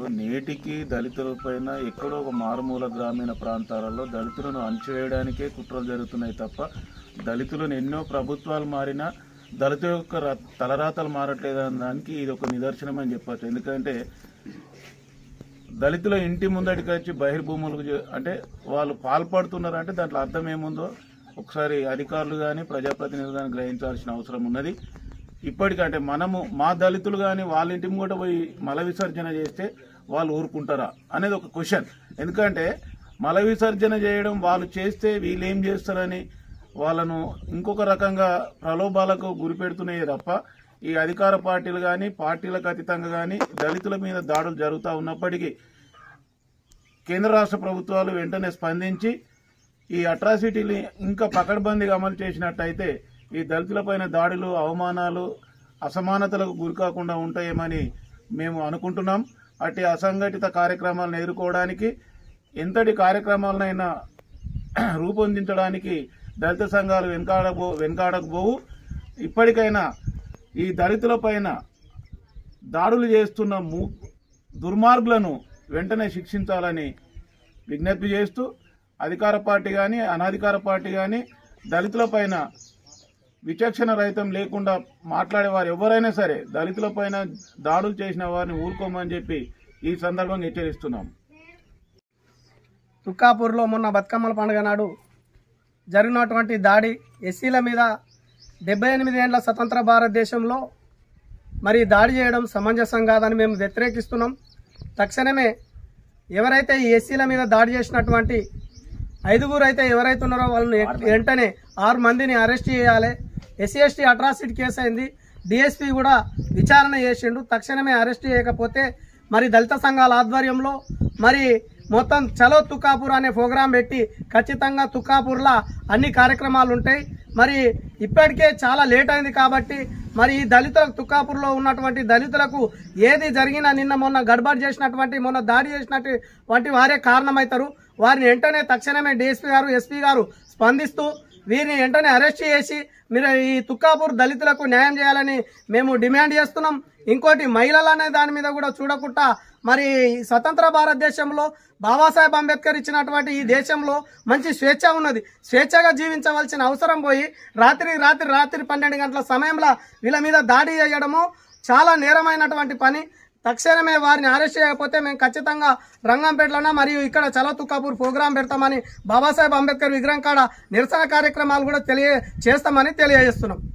చేస్తుండ్రు. నేటికి దళితులపైన ఎక్కడో ఒక మారుమూల గ్రామీణ ప్రాంతాలలో దళితులను అణచివేయడానికే కుట్రలు జరుగుతున్నాయి తప్ప దళితులను ఎన్నో ప్రభుత్వాలు మారినా దళితుల యొక్క తలరాతలు మారట్లేదన్న దానికి ఇది ఒక నిదర్శనం అని చెప్పచ్చు. ఎందుకంటే దళితుల ఇంటి ముందటికి వచ్చి బహిర్భూములకు అంటే వాళ్ళు పాల్పడుతున్నారంటే దాంట్లో అర్థం ఏముందో ఒకసారి అధికారులు కానీ ప్రజాప్రతినిధులు కానీ గ్రహించాల్సిన అవసరం ఉన్నది. ఇప్పటికంటే మనము మా దళితులు కానీ వాళ్ళ ఇంటి ముంగట పోయి మల విసర్జన చేస్తే వాళ్ళు ఊరుకుంటారా అనేది ఒక క్వశ్చన్. ఎందుకంటే మల విసర్జన చేయడం వాళ్ళు చేస్తే వీళ్ళు ఏం చేస్తారని వాళ్ళను ఇంకొక రకంగా ప్రలోభాలకు గురి పెడుతున్నాయి తప్ప ఈ అధికార పార్టీలు కానీ పార్టీలకు అతీతంగా కానీ దళితుల మీద దాడులు జరుగుతూ ఉన్నప్పటికీ కేంద్ర రాష్ట్ర ప్రభుత్వాలు వెంటనే స్పందించి ఈ అట్రాసిటీని ఇంకా పకడ్బందీగా అమలు చేసినట్టయితే ఈ దళితులపైన దాడులు, అవమానాలు, అసమానతలకు గురికాకుండా ఉంటాయేమని మేము అనుకుంటున్నాం. అట్టి అసంఘటిత కార్యక్రమాలను ఎదుర్కోవడానికి ఎంతటి కార్యక్రమాలనైనా రూపొందించడానికి దళిత సంఘాలు వెనకాడకపోవు. ఇప్పటికైనా ఈ దళితులపైన దాడులు చేస్తున్న దుర్మార్గులను వెంటనే శిక్షించాలని విజ్ఞప్తి చేస్తూ అధికార పార్టీ కానీ అనధికార పార్టీ కానీ దళితులపైన విచక్షణ రహితం లేకుండా మాట్లాడే వారు ఎవరైనా సరే దళితులపైన దాడులు చేసిన వారిని ఊరుకోమని చెప్పి ఈ సందర్భంగా హెచ్చరిస్తున్నాం. తుక్కాపూర్లో మొన్న బతుకమ్మల పండుగ నాడు జరిగినటువంటి దాడి ఎస్సీల మీద 78 ఏళ్ల స్వతంత్ర భారతదేశంలో మరి దాడి చేయడం సమంజసం కాదని మేము వ్యతిరేకిస్తున్నాం. తక్షణమే ఎవరైతే ఈ ఎస్సీల మీద దాడి చేసినటువంటి 5గురు అయితే ఎవరైతే ఉన్నారో వాళ్ళని వెంటనే 6 మందిని అరెస్ట్ చేయాలి. ఎస్సీ ఎస్టీ అట్రాసిటీ కేసు అయింది. డిఎస్పీ కూడా విచారణ చేసిండు. తక్షణమే అరెస్ట్ చేయకపోతే మరి దళిత సంఘాల ఆధ్వర్యంలో మరి మొత్తం చలో తుక్కాపూర్ అనే ప్రోగ్రాం పెట్టి ఖచ్చితంగా తుక్కాపూర్లో అన్ని కార్యక్రమాలు ఉంటాయి. మరి ఇప్పటికే చాలా లేట్ అయింది కాబట్టి మరి ఈ దళితులకు తుక్కాపూర్లో ఉన్నటువంటి దళితులకు ఏది జరిగినా నిన్న మొన్న గడబడి చేసినటువంటి మొన్న దాడి చేసినటువంటి వారే కారణమవుతారు. వారిని వెంటనే తక్షణమే డిఎస్పీ గారు ఎస్పీ గారు స్పందిస్తూ వీరిని వెంటనే అరెస్ట్ చేసి మీరు ఈ తుక్కాపూర్ దళితులకు న్యాయం చేయాలని మేము డిమాండ్ చేస్తున్నాం. ఇంకోటి మహిళలు అనే దాని మీద కూడా చూడకుండా మరి స్వతంత్ర భారతదేశంలో బాబాసాహెబ్ అంబేద్కర్ ఇచ్చినటువంటి ఈ దేశంలో మంచి స్వేచ్ఛ ఉన్నది. స్వేచ్ఛగా జీవించవలసిన అవసరం పోయి రాత్రి 12 గంటల సమయంలో వీళ్ళ మీద దాడి చేయడము చాలా నేరమైనటువంటి పని. తక్షణమే వారిని అరెస్ట్ చేయకపోతే మేము ఖచ్చితంగా రంగంపేటలోన మరియు ఇక్కడ చలో తుక్కాపూర్ ప్రోగ్రాం పెడతామని బాబాసాహెబ్ అంబేద్కర్ విగ్రహం కాడ నిరసన కార్యక్రమాలు కూడా చేస్తామని తెలియజేస్తున్నాం.